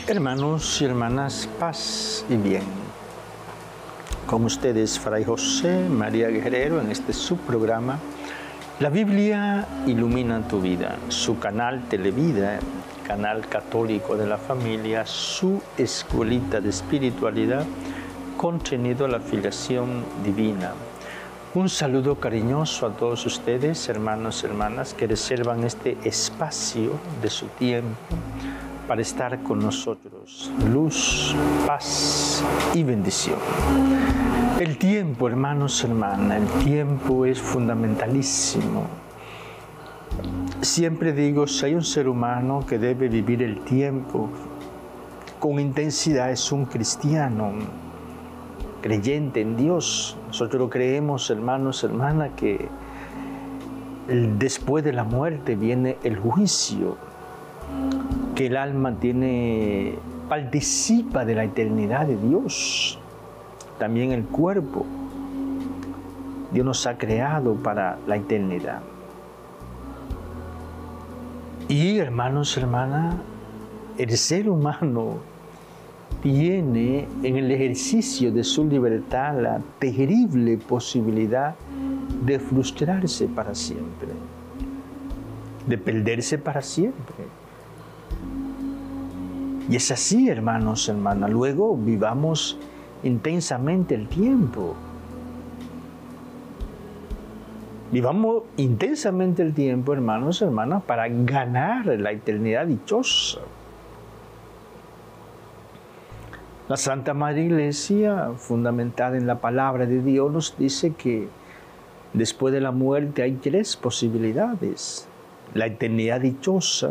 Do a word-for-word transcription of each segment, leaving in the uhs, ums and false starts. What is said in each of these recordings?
Hermanos y hermanas, paz y bien. Con ustedes, Fray José María Guerrero, en este subprograma, La Biblia ilumina tu vida, su canal Televida, canal católico de la familia, su escuelita de espiritualidad, contenido a la filiación divina. Un saludo cariñoso a todos ustedes, hermanos y hermanas, que reservan este espacio de su tiempo para estar con nosotros. Luz, paz y bendición. El tiempo, hermanos y hermanas, el tiempo es fundamentalísimo. Siempre digo, si hay un ser humano que debe vivir el tiempo con intensidad, es un cristiano, creyente en Dios. Nosotros creemos, hermanos y hermanas, que después de la muerte viene el juicio, que el alma tiene, participa de la eternidad de Dios. También el cuerpo. Dios nos ha creado para la eternidad. Y, hermanos y hermanas, el ser humano tiene en el ejercicio de su libertad la terrible posibilidad de frustrarse para siempre, de perderse para siempre. Y es así, hermanos y hermanas. Luego vivamos intensamente el tiempo. Vivamos intensamente el tiempo, hermanos y hermanas, para ganar la eternidad dichosa. La Santa Madre Iglesia, fundamentada en la palabra de Dios, nos dice que después de la muerte hay tres posibilidades: la eternidad dichosa,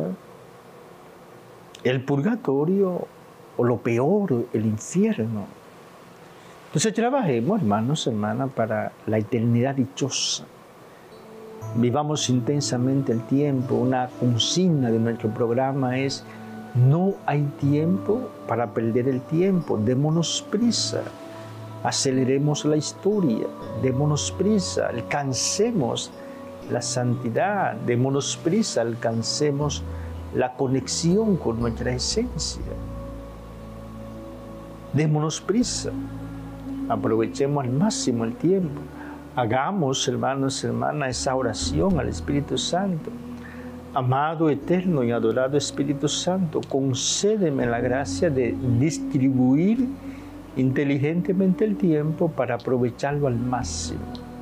el purgatorio o lo peor, el infierno. Entonces trabajemos, hermanos, hermanas, para la eternidad dichosa. Vivamos intensamente el tiempo. Una consigna de nuestro programa es: no hay tiempo para perder el tiempo. Démonos prisa, aceleremos la historia, démonos prisa, alcancemos la santidad, démonos prisa, alcancemos la conexión con nuestra esencia. Démonos prisa, aprovechemos al máximo el tiempo. Hagamos, hermanos y hermanas, esa oración al Espíritu Santo. Amado, eterno y adorado Espíritu Santo, concédeme la gracia de distribuir inteligentemente el tiempo para aprovecharlo al máximo.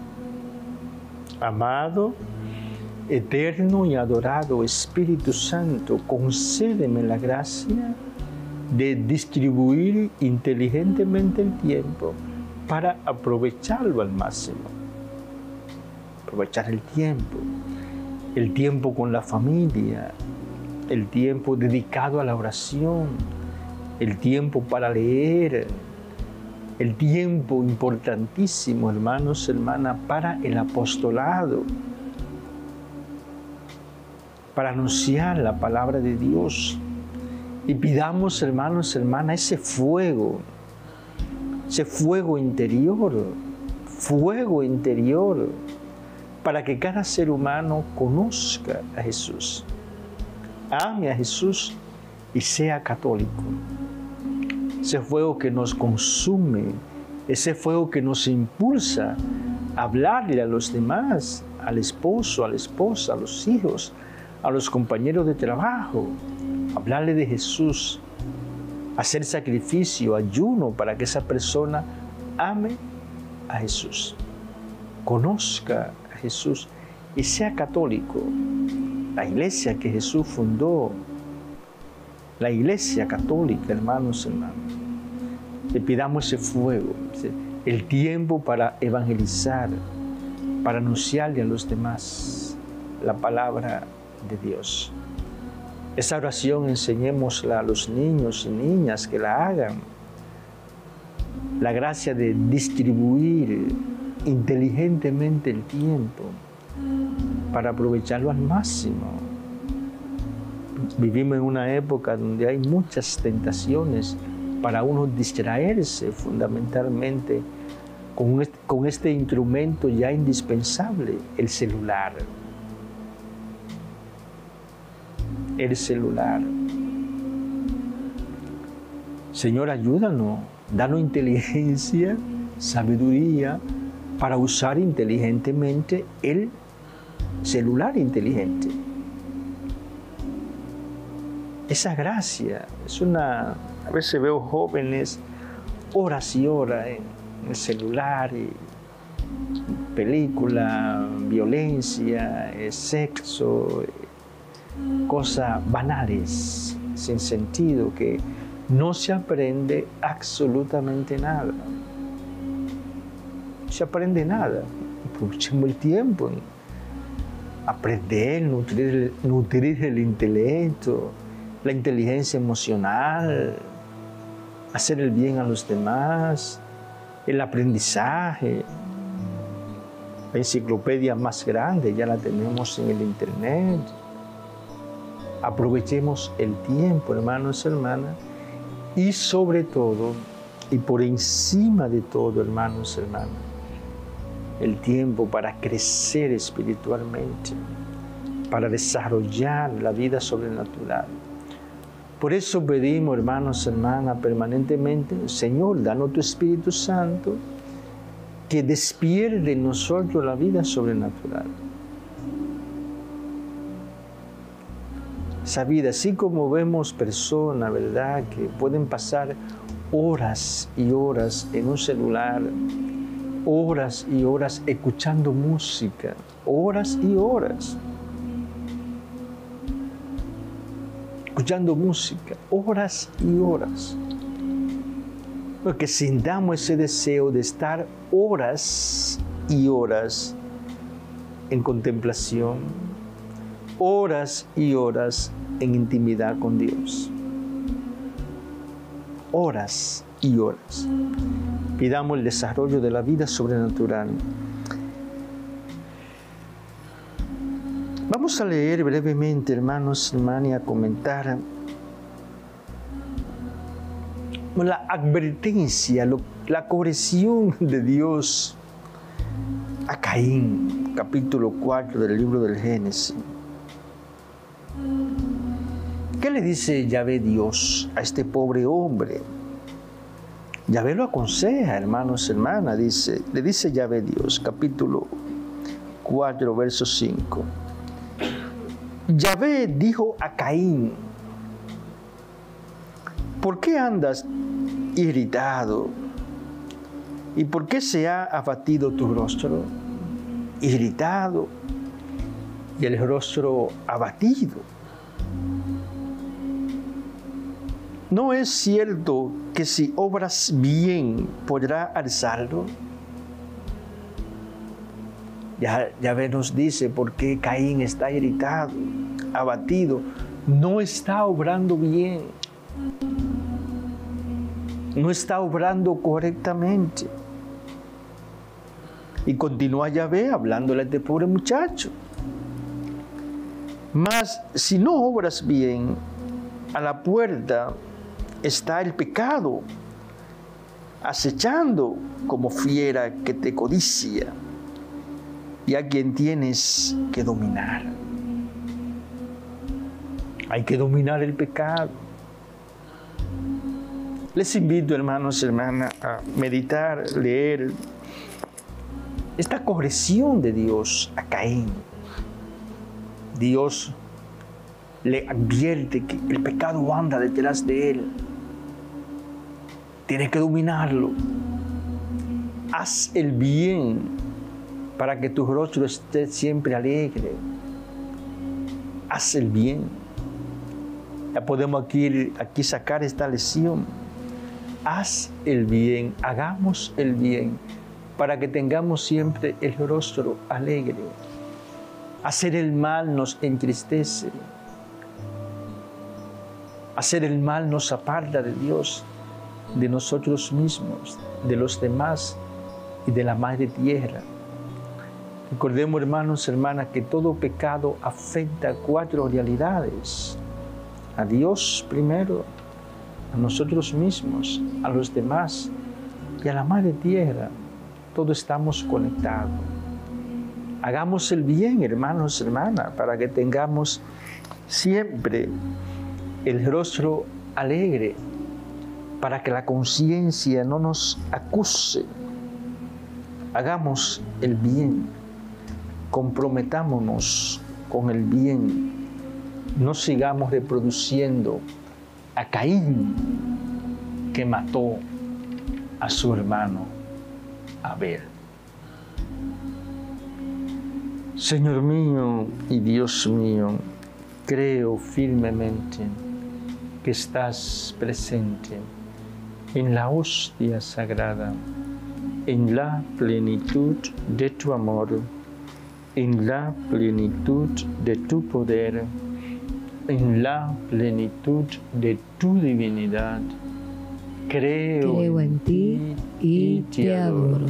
Amado, eterno y adorado Espíritu Santo, concédeme la gracia de distribuir inteligentemente el tiempo para aprovecharlo al máximo. Aprovechar el tiempo, el tiempo con la familia, el tiempo dedicado a la oración, el tiempo para leer, el tiempo importantísimo, hermanos y hermanas, para el apostolado, para anunciar la palabra de Dios. Y pidamos, hermanos y hermanas, ese fuego, ese fuego interior, fuego interior, para que cada ser humano conozca a Jesús, ame a Jesús y sea católico. Ese fuego que nos consume, ese fuego que nos impulsa a hablarle a los demás, al esposo, a la esposa, a los hijos, a los compañeros de trabajo, hablarle de Jesús, hacer sacrificio, ayuno para que esa persona ame a Jesús, conozca a Jesús y sea católico. La iglesia que Jesús fundó, la iglesia católica, hermanos y hermanas, le pidamos ese fuego, el tiempo para evangelizar, para anunciarle a los demás la palabra de Dios. Esa oración enseñémosla a los niños y niñas que la hagan. La gracia de distribuir inteligentemente el tiempo para aprovecharlo al máximo. Vivimos en una época donde hay muchas tentaciones para uno distraerse fundamentalmente con este, con este instrumento ya indispensable, el celular. El celular. Señor, ayúdanos, danos inteligencia, sabiduría para usar inteligentemente el celular inteligente. Esa gracia es una... A veces veo jóvenes horas y horas en el celular, y película, violencia, sexo, cosas banales, sin sentido, que no se aprende absolutamente nada. No se aprende nada. Aprovechemos el tiempo en aprender, nutrir, nutrir el intelecto, la inteligencia emocional, hacer el bien a los demás, el aprendizaje. La enciclopedia más grande ya la tenemos en el internet. Aprovechemos el tiempo, hermanos y hermanas, y sobre todo, y por encima de todo, hermanos y hermanas, el tiempo para crecer espiritualmente, para desarrollar la vida sobrenatural. Por eso pedimos, hermanos y hermanas, permanentemente, Señor, danos tu Espíritu Santo, que despierte en nosotros la vida sobrenatural. Esa vida, así como vemos personas, ¿verdad?, que pueden pasar horas y horas en un celular, horas y horas escuchando música, horas y horas. Escuchando música, horas y horas. Porque sintamos ese deseo de estar horas y horas en contemplación, horas y horas en intimidad con Dios. Horas y horas. Pidamos el desarrollo de la vida sobrenatural. Vamos a leer brevemente, hermanos y hermanas, y a comentar la advertencia, la corrección de Dios a Caín, capítulo cuatro del libro del Génesis. ¿Qué le dice Yahvé Dios a este pobre hombre? Yahvé lo aconseja, hermanos y hermanas, dice, le dice Yahvé Dios, capítulo cuatro, verso cinco. Yahvé dijo a Caín: ¿por qué andas irritado? ¿Y por qué se ha abatido tu rostro? Irritado y el rostro abatido. ¿No es cierto que si obras bien podrá alzarlo? Ya, Yahvé nos dice por qué Caín está irritado, abatido. No está obrando bien. No está obrando correctamente. Y continúa Yahvé hablándole a este pobre muchacho. Mas si no obras bien, a la puerta está el pecado, acechando como fiera que te codicia, y a quien tienes que dominar. Hay que dominar el pecado. Les invito, hermanos y hermanas, a meditar, leer esta corrección de Dios a Caín. Dios le advierte que el pecado anda detrás de él. Tienes que dominarlo. Haz el bien para que tu rostro esté siempre alegre. Haz el bien. Ya podemos aquí, aquí sacar esta lección. Haz el bien, hagamos el bien, para que tengamos siempre el rostro alegre. Hacer el mal nos entristece. Hacer el mal nos aparta de Dios, de nosotros mismos, de los demás y de la madre tierra. Recordemos, hermanos y hermanas, que todo pecado afecta cuatro realidades: a Dios primero, a nosotros mismos, a los demás y a la madre tierra. Todos estamos conectados. Hagamos el bien, hermanos y hermanas, para que tengamos siempre el rostro alegre, para que la conciencia no nos acuse. Hagamos el bien, comprometámonos con el bien, no sigamos reproduciendo a Caín, que mató a su hermano Abel. Señor mío y Dios mío, creo firmemente que estás presente en la hostia sagrada, en la plenitud de tu amor, en la plenitud de tu poder, en la plenitud de tu divinidad. Creo, Creo en ti y te adoro.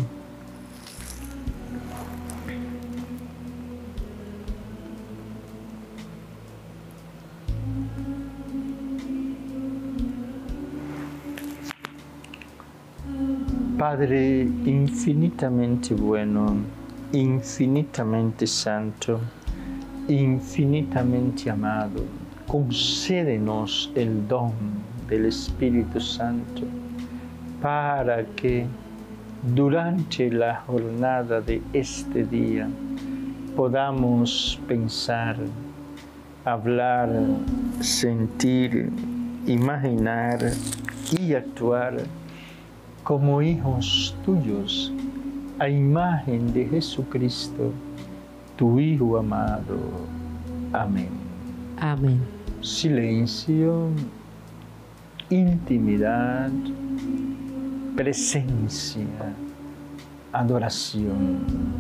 Padre infinitamente bueno, infinitamente santo, infinitamente amado, concédenos el don del Espíritu Santo para que durante la jornada de este día podamos pensar, hablar, sentir, imaginar y actuar como hijos tuyos, a imagen de Jesucristo, tu Hijo amado. Amén. Amén. Silencio, intimidad, presencia, adoración.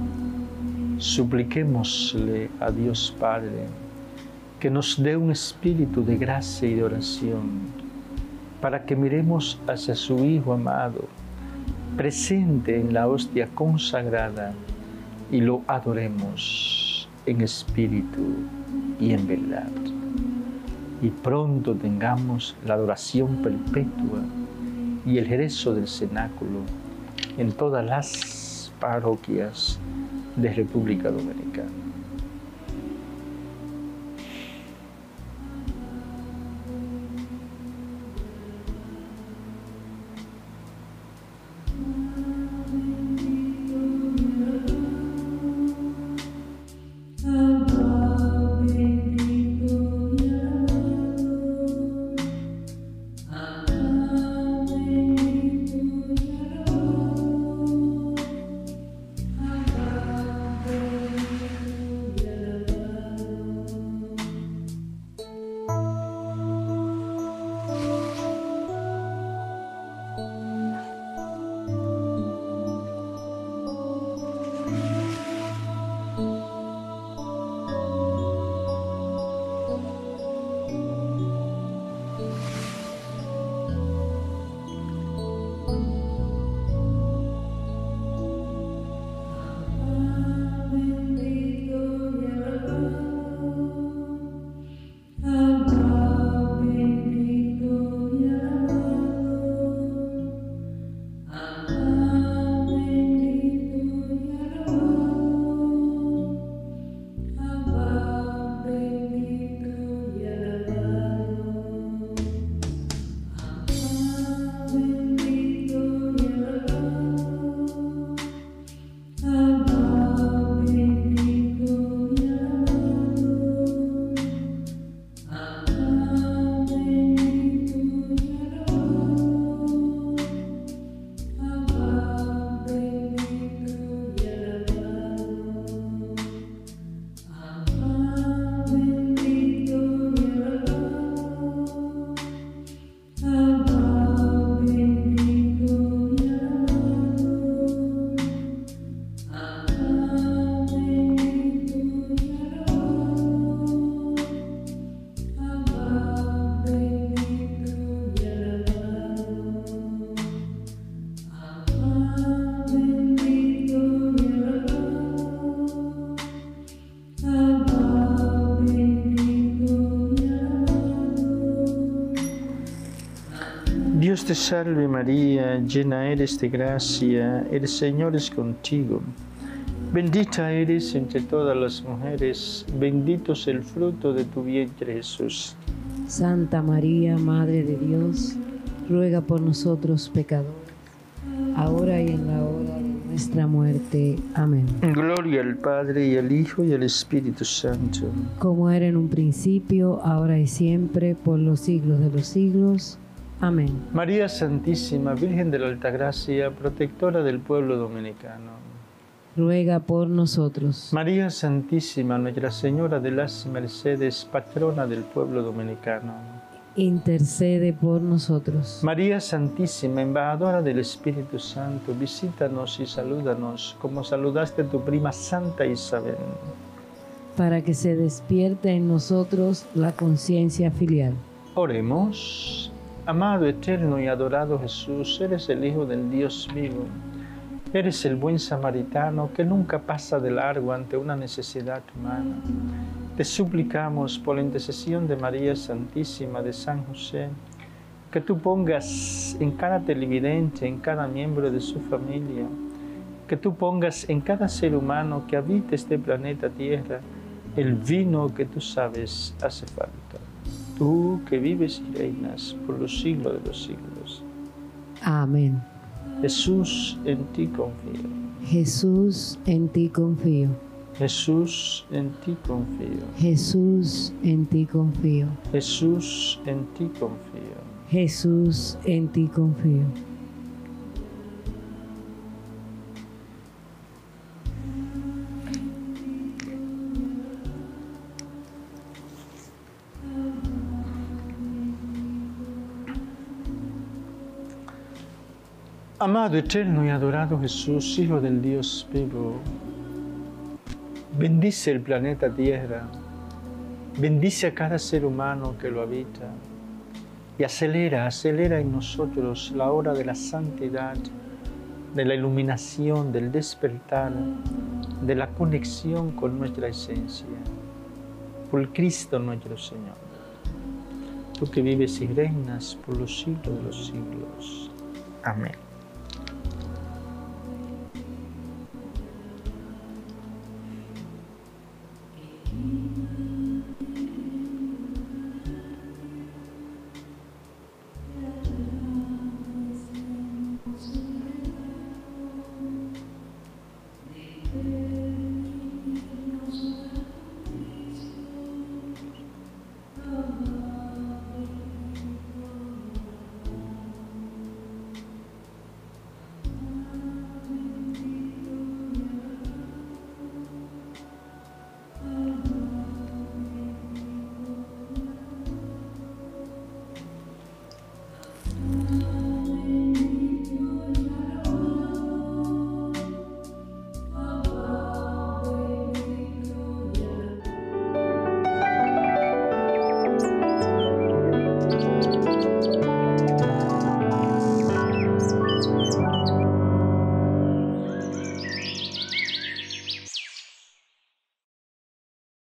Supliquémosle a Dios Padre que nos dé un espíritu de gracia y de oración, para que miremos hacia su Hijo amado, presente en la hostia consagrada, y lo adoremos en espíritu y en verdad. Y pronto tengamos la adoración perpetua y el rezo del cenáculo en todas las parroquias de República Dominicana. Dios te salve María, llena eres de gracia, el Señor es contigo. Bendita eres entre todas las mujeres, bendito es el fruto de tu vientre Jesús. Santa María, Madre de Dios, ruega por nosotros pecadores, ahora y en la hora de nuestra muerte. Amén. Gloria al Padre, y al Hijo, y al Espíritu Santo. Como era en un principio, ahora y siempre, por los siglos de los siglos. Amén. María Santísima, Virgen de la Altagracia, protectora del pueblo dominicano. Ruega por nosotros. María Santísima, Nuestra Señora de las Mercedes, patrona del pueblo dominicano. Intercede por nosotros. María Santísima, embajadora del Espíritu Santo, visítanos y salúdanos como saludaste a tu prima Santa Isabel. Para que se despierte en nosotros la conciencia filial. Oremos. Amado, eterno y adorado Jesús, eres el Hijo del Dios vivo. Eres el buen samaritano que nunca pasa de largo ante una necesidad humana. Te suplicamos por la intercesión de María Santísima, de San José, que tú pongas en cada televidente, en cada miembro de su familia, que tú pongas en cada ser humano que habita este planeta Tierra el vino que tú sabes hace falta. Tú que vives y reinas por los siglos de los siglos. Amén. Jesús, en ti confío. Jesús, en ti confío. Jesús, en ti confío. Jesús, en ti confío. Jesús, en ti confío. Jesús, en ti confío. Amado, eterno y adorado Jesús, Hijo del Dios vivo, bendice el planeta Tierra, bendice a cada ser humano que lo habita y acelera, acelera en nosotros la hora de la santidad, de la iluminación, del despertar, de la conexión con nuestra esencia. Por Cristo nuestro Señor, tú que vives y reinas por los siglos de los siglos. Amén.